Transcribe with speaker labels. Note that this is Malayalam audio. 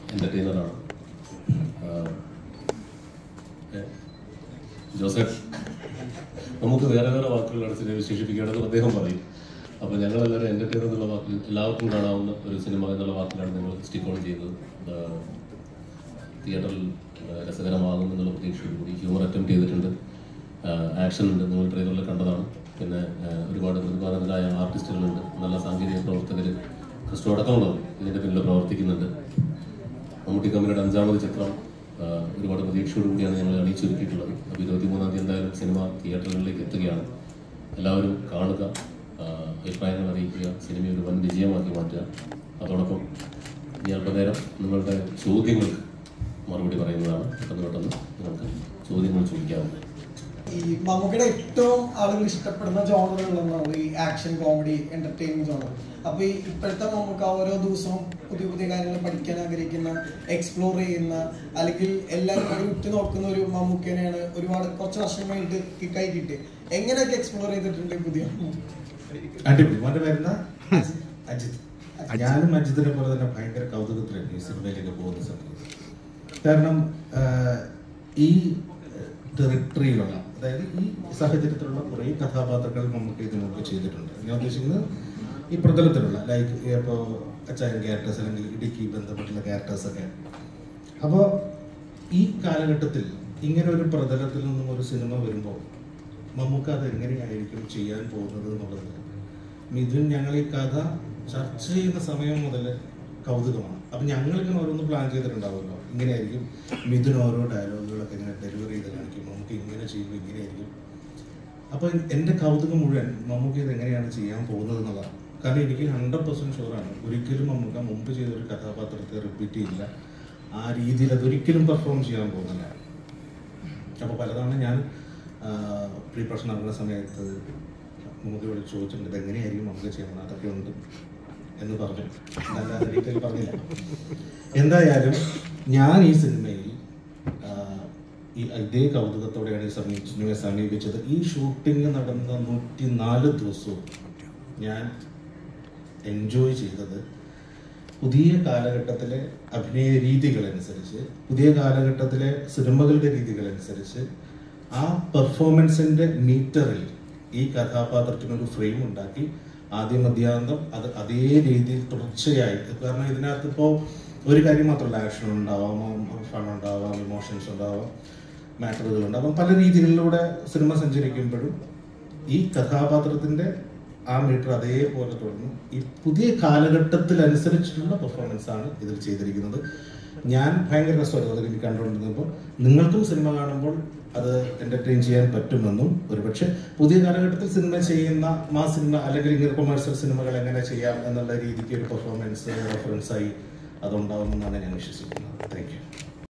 Speaker 1: എൻ്റർടൈനറാണ്. ജോസഫ് നമുക്ക് വേറെ വേറെ വാക്കുകളാണ് സിനിമ വിശേഷിപ്പിക്കുകയാണെന്ന് അദ്ദേഹം പറയും. അപ്പോൾ ഞങ്ങളെല്ലാവരും എൻ്റർടൈനർ എന്നുള്ള വാക്കിൽ എല്ലാവർക്കും കാണാവുന്ന ഒരു സിനിമ എന്നുള്ള വാക്കിലാണ് ഞങ്ങൾ സ്റ്റിക്ക് ഓൺ ചെയ്യുന്നത്. തിയേറ്ററിൽ രസകരമാകും എന്നുള്ള പ്രതീക്ഷയോടുകൂടി ഹ്യൂമർ അറ്റംപ്റ്റ് ചെയ്തിട്ടുണ്ട്. ആക്ഷൻ ഉണ്ട്, നിങ്ങൾ ട്രെയിലറിൽ കണ്ടതാണ്. പിന്നെ ഒരുപാട് പ്രതിഭാതരായ ആർട്ടിസ്റ്റുകളുണ്ട്, നല്ല സാങ്കേതിക പ്രവർത്തകർ, ക്രിസ്റ്റോ അടക്കമുള്ളവർ ഇതിൻ്റെ പിന്നിൽ പ്രവർത്തിക്കുന്നുണ്ട്. മമ്മൂട്ടി കമ്പനിയുടെ 5ാമത് ചിത്രം ഒരുപാട് പ്രതീക്ഷയോടുകൂടിയാണ് ഞങ്ങൾ അണിയിച്ചൊരുക്കിയിട്ടുള്ളത്. അപ്പോൾ 23-ാം തീയതി എന്തായാലും സിനിമ തിയേറ്ററുകളിലേക്ക് എത്തുകയാണ്. എല്ലാവരും കാണുക, അഭിപ്രായങ്ങൾ അറിയിക്കുക, സിനിമ ഒരു വൻ വിജയമാക്കി മാറ്റുക. അതോടൊപ്പം ഇനി അല്പനേരം നിങ്ങളുടെ ചോദ്യങ്ങൾക്ക് മറുപടി പറയുന്നതാണ്. പെട്ടെന്ന് നിങ്ങൾക്ക് ചോദ്യങ്ങൾ ചോദിക്കാവുന്നത്.
Speaker 2: ഈ മമ്മൂക്കയുടെ ഏറ്റവും ആളുകൾ ഇഷ്ടപ്പെടുന്ന ജോണറുകളെന്നാണ് ഈ ആക്ഷൻ, കോമഡി, എന്റർടൈൻമെന്റ് ജോണർ. അപ്പൊ ഈ ഇപ്പോഴത്തെ മമ്മൂക്ക ഓരോ ദിവസവും പുതിയ പുതിയ കാര്യങ്ങൾ പഠിക്കാൻ ആഗ്രഹിക്കുന്ന, എക്സ്പ്ലോർ ചെയ്യുന്ന, അല്ലെങ്കിൽ എല്ലാവരും ഉറ്റുനോക്കുന്ന ഒരു മമ്മൂക്കനെയാണ് കുറച്ച് വർഷമായിട്ട് കിക്കായി കിട്ടി. എങ്ങനെയൊക്കെ എക്സ്പ്ലോർ ചെയ്തിട്ടുണ്ട് പുതിയ
Speaker 3: അടിപൊളി വരുന്ന അജിത്? ഞാനും അജിത്തിനെ പോലെ തന്നെ ഭയങ്കര കൗതുകത്തിലാണ് ഈ സിനിമയിലേക്ക് പോകുന്ന സമയത്ത്. കാരണം ഈ ടെറിട്ടറിയിലുള്ള, അതായത് ഈ സാഹചര്യത്തിലുള്ള കുറേ കഥാപാത്രങ്ങൾ നമുക്ക് ഇതിനൊക്കെ ചെയ്തിട്ടുണ്ട്. ഞാൻ ഉദ്ദേശിക്കുന്നത് ഈ പ്രതലത്തിലുള്ള, ലൈക്ക് ഇപ്പോൾ അച്ചായൻ ക്യാരക്ടേഴ്സ് അല്ലെങ്കിൽ ഇടുക്കി ബന്ധപ്പെട്ടുള്ള ക്യാരക്ടേഴ്സൊക്കെ. അപ്പോൾ ഈ കാലഘട്ടത്തിൽ ഇങ്ങനെ ഒരു പ്രതലത്തിൽ നിന്നും ഒരു സിനിമ വരുമ്പോൾ നമുക്ക് അത് എങ്ങനെയായിരിക്കും ചെയ്യാൻ പോകുന്നത് എന്നുള്ളത് മിഥുൻ ഞങ്ങൾ ഈ കഥ ചർച്ച ചെയ്യുന്ന സമയം മുതൽ കൗതുകമാണ്. അപ്പം ഞങ്ങളിങ്ങനെ ഓരോന്ന് പ്ലാൻ ചെയ്തിട്ടുണ്ടാവുമല്ലോ, ഇങ്ങനെയായിരിക്കും മിഥുൻ ഓരോ ഡയലോഗുകളൊക്കെ ഇങ്ങനെ ഡെലിവറി ചെയ്ത് കാണിക്കും, നമുക്ക് ഇങ്ങനെ ചെയ്യുമ്പോൾ ഇങ്ങനെയായിരിക്കും. അപ്പോൾ എൻ്റെ കൗതുകം മുഴുവൻ മമ്മൂക്ക ഇത് എങ്ങനെയാണ് ചെയ്യാൻ പോകുന്നത് എന്നുള്ളതാണ്. കാരണം എനിക്ക് 100% ഷുവറാണ് ഒരിക്കലും മമ്മൂക്ക മുമ്പ് ചെയ്തൊരു കഥാപാത്രത്തെ റിപ്പീറ്റ് ചെയ്യില്ല, ആ രീതിയിൽ അതൊരിക്കലും പെർഫോം ചെയ്യാൻ പോകുന്നില്ല. അപ്പോൾ പലതവണ ഞാൻ പ്രീ പ്രൊഡക്ഷൻ നടക്കുന്ന സമയത്ത് നമുക്ക് ഇവിടെ ചോദിച്ചിട്ടുണ്ട് ഇതെങ്ങനെയായിരിക്കും നമുക്ക് ചെയ്യണം, അതൊക്കെ ഉണ്ട് എന്ന് പറഞ്ഞു. നല്ല ഡീറ്റെയിൽ പറഞ്ഞില്ല. എന്തായാലും ഞാൻ ഈ സിനിമയിൽ ഇതേ കൗതുകത്തോടെയാണ് ഈ സിനിമയെ സമീപിച്ചത്. ഈ ഷൂട്ടിംഗ് നടന്ന 104 ദിവസവും ഞാൻ എൻജോയ് ചെയ്തത് പുതിയ കാലഘട്ടത്തിലെ അഭിനയ രീതികളനുസരിച്ച്, പുതിയ കാലഘട്ടത്തിലെ സിനിമകളുടെ രീതികളനുസരിച്ച് ആ പെർഫോമൻസിൻ്റെ മീറ്ററിൽ ഈ കഥാപാത്രത്തിനൊരു ഫ്രെയിം ഉണ്ടാക്കി ആദ്യം മധ്യാന്തം അത് അതേ രീതിയിൽ തുടർച്ചയായി. കാരണം ഇതിനകത്ത് ഇപ്പോൾ ഒരു കാര്യം മാത്രമല്ല, ആക്ഷൻ ഉണ്ടാവാം, ഫൺ ഉണ്ടാവാം, ഇമോഷൻസ് ഉണ്ടാവാം, മാറ്ററുകൾ ഉണ്ടാവാം. പല രീതികളിലൂടെ സിനിമ സഞ്ചരിക്കുമ്പോഴും ഈ കഥാപാത്രത്തിൻ്റെ ആ മീറ്റർ അതേപോലെ തുടർന്ന് ഈ പുതിയ കാലഘട്ടത്തിലനുസരിച്ചിട്ടുള്ള പെർഫോമൻസാണ് ഇതിൽ ചെയ്തിരിക്കുന്നത്. ഞാൻ ഭയങ്കര രസമായിരുന്നു എനിക്ക് കണ്ടുകൊണ്ടിരുന്നപ്പോൾ. നിങ്ങൾക്കും സിനിമ കാണുമ്പോൾ അത് എൻ്റർടൈൻ ചെയ്യാൻ പറ്റുമെന്നും, ഒരുപക്ഷെ പുതിയ കാലഘട്ടത്തിൽ സിനിമ ചെയ്യുന്ന മാസ് സിനിമ അല്ലെങ്കിൽ ഇങ്ങനെ കൊമേഴ്സ്യൽ സിനിമകൾ എങ്ങനെ ചെയ്യാം എന്നുള്ള രീതിക്ക് ഒരു പെർഫോമൻസ് റെഫറൻസായി അതുണ്ടാവുമെന്നാണ് ഞാൻ വിശ്വസിക്കുന്നത്. Thank U.